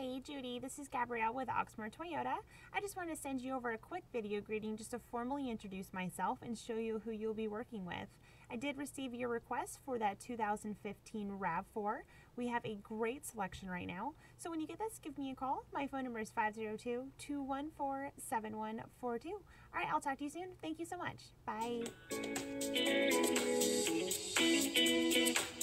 Hey Judy, this is Gabrielle with Oxmoor Toyota. I just want to send you over a quick video greeting just to formally introduce myself and show you who you'll be working with. I did receive your request for that 2015 RAV4. We have a great selection right now. So when you get this, give me a call. My phone number is 502-214-7142. All right, I'll talk to you soon. Thank you so much. Bye.